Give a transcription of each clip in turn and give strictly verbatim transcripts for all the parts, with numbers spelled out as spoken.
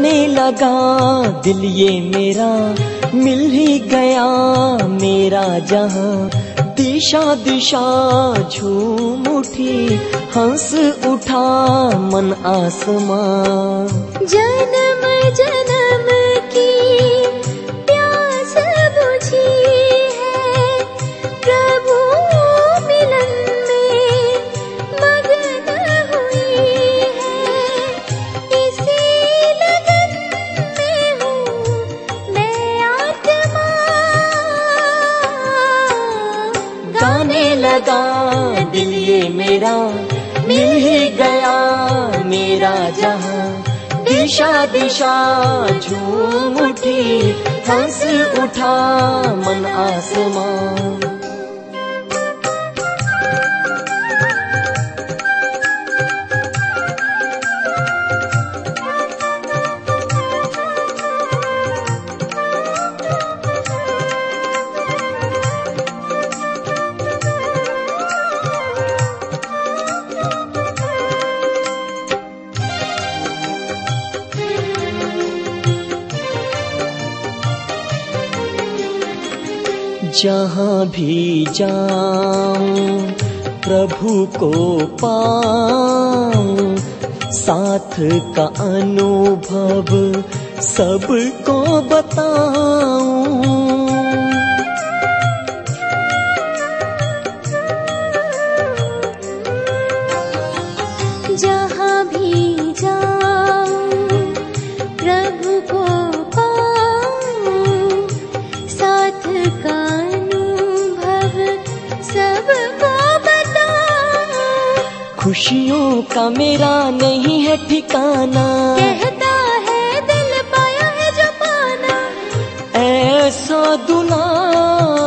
गाने लगा दिल ये मेरा, मिल ही गया मेरा जहां। दिशा दिशा झूम उठी, हंस उठा मन आसमां। जन्म जन्म की प्यास बुझी है, प्रभु मिलन में मगन हुई है। इसी लगन में हूँ मैं आत्मा, गाने लगा दिल ये मेरा, मिल ही गया मेरा जहां। दिशा दिशा झूम उठी, हंस उठा मन आसमां। जहाँ भी जाऊं प्रभु को पाऊं, साथ का अनुभव सबको बताऊं। जहाँ भी जाऊं प्रभु को पाऊं, साथ का अनुभव सबको बताऊं। खुशियों का मेरा नहीं है ठिकाना, कहता है दिल पाया है जो पाना। ऐसा दुलार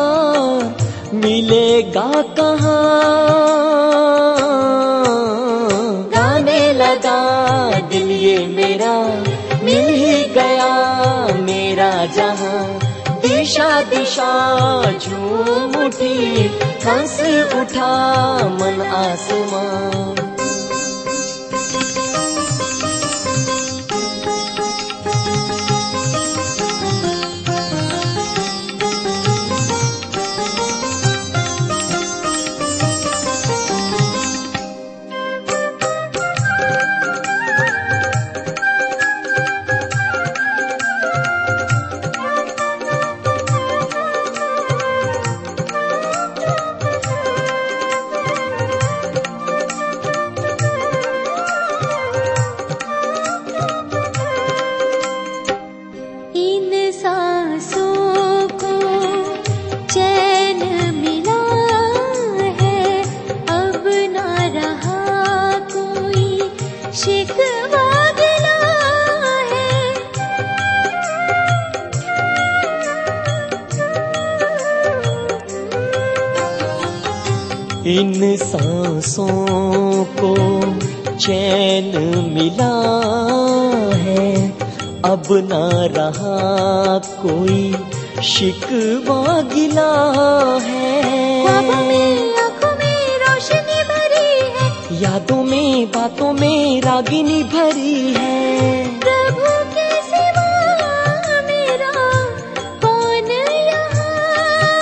मिलेगा कहाँ। गाने लगा दिल ये मेरा, मिल ही गया मेरा जहां। दिशा दिशा झूम उठी, हंस उठा मन आसमां। इन सांसों को चैन मिला है, अब ना रहा कोई शिकवा गिला है। ख्वाबों में आँखों में रोशनी भरी है, यादों में बातों में रागिनी भरी है। प्रभु के सिवा मेरा कौन यहाँ।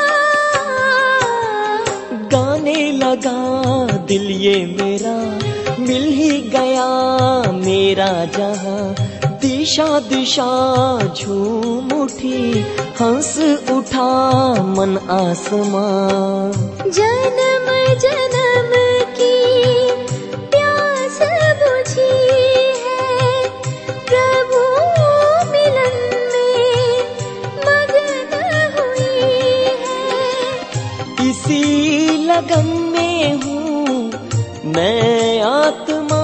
गाने लगा दिल ये मेरा, मिल ही गया मेरा जहां। दिशा दिशा झूम उठी, हंस उठा मन आसमां। जन्म जन्म की प्यास बुझी है, प्रभु मिलन में मगन हुई है। इसी लगन में हूँ मैं आत्मा।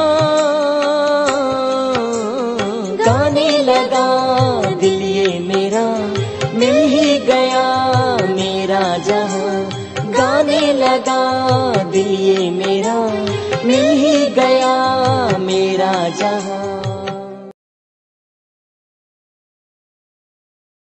गाने लगा दिल ये मेरा, मिल ही गया मेरा जहां। गाने लगा दिल ये मेरा, मिल ही गया मेरा जहां।